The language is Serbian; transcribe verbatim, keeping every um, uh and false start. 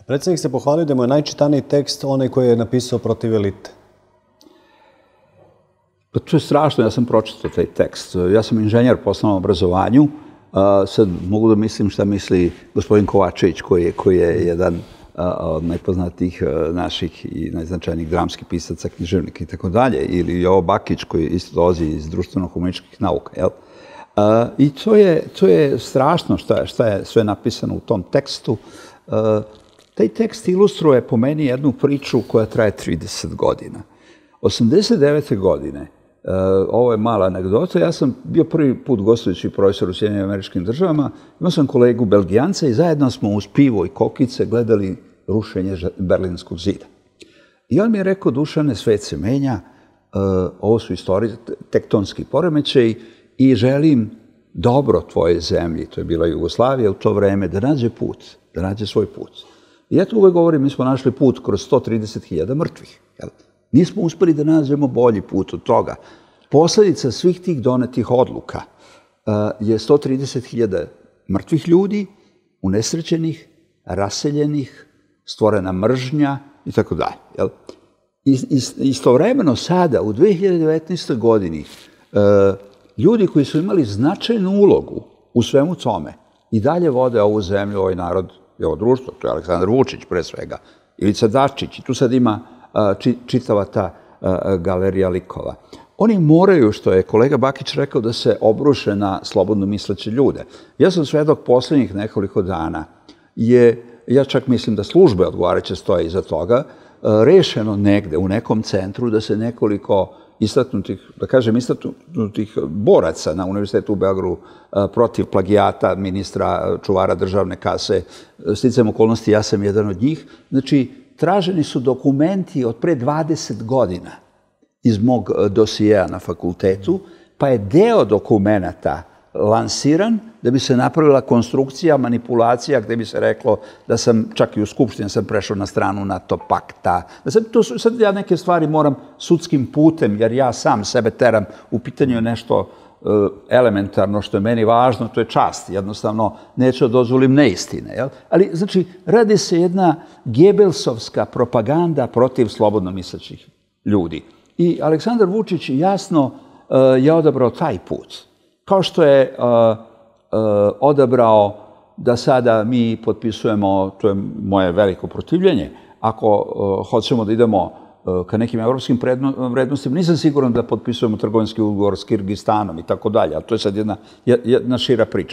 Predsjednik se pohvalio da mu je najčitaniji tekst onaj koji je napisao protiv elite. Pa to je strašno, ja sam pročitao taj tekst. Ja sam inženjer po osnovnom obrazovanju. Sad mogu da mislim šta misli gospodin Kovačević, koji je jedan od najpoznatijih naših i najznačajnijih dramskih pisaca, književnika i tako dalje, ili Jovo Bakić, koji isto dolazi iz društveno-humanističkih nauka. I to je strašno šta je sve napisano u tom tekstu. Taj tekst ilustruje po meni jednu priču koja traje trideset godina. osamdeset devete. godine, ovo je mala anegdota, ja sam bio prvi put gostujući profesor u Sjedinjenim Američkim Državama, imao sam kolegu Belgijanca i zajedno smo uz pivo i kokice gledali rušenje Berlinskog zida. I on mi je rekao, Dušane, svet se menja, ovo su tektonski poremećaji i želim dobro tvoje zemlji, to je bila Jugoslavija u to vreme, da nađe put, da nađe svoj put. I ja tu uvek govorim, mi smo našli put kroz sto trideset hiljada mrtvih. Nismo uspeli da nađemo bolji put od toga. Posledica svih tih donetih odluka je sto trideset hiljada mrtvih ljudi, unesrećenih, raseljenih, stvorena mržnja i tako dalje. Istovremeno sada, u dve hiljade devetnaestoj. godini, ljudi koji su imali značajnu ulogu u svemu tome i dalje vode ovu zemlju, ovaj narod i ovo društvo, to je Aleksandar Vučić pre svega, Ivica Dačić, i tu sad ima čitava ta galerija likova. Oni moraju, što je kolega Bakić rekao, da se obruše na slobodno misleće ljude. Ja sam svedok poslednjih nekoliko dana je, ja čak mislim da službe odgovarajuće stoje iza toga, rešeno negde u nekom centru da se nekoliko istaknutih, da kažem, istaknutih boraca na Univerzitetu u Beogradu protiv plagijata ministra, čuvara državne kase, sticajem okolnosti, ja sam jedan od njih. Znači, traženi su dokumenti od pre dvadeset godina iz mog dosijeja na fakultetu, pa je deo dokumenata lansiran da bi se napravila konstrukcija, manipulacija, gde bi se reklo da sam, čak i u Skupštini sam prešao na stranu NATO pakta. Sad ja neke stvari moram sudskim putem, jer ja sam sebe teram, u pitanju je nešto elementarno što je meni važno, to je čast. Jednostavno, neću da dozvolim neistine. Ali, znači, radi se jedna gebelsovska propaganda protiv slobodno mislećih ljudi. I Aleksandar Vučić jasno je odabrao taj put. Kao što je odabrao da sada mi potpisujemo, to je moje veliko protivljenje, ako hoćemo da idemo ka nekim evropskim vrednostima, nisam siguran da potpisujemo trgovinski ugovor s Kirgistanom i tako dalje, ali to je sad jedna šira priča.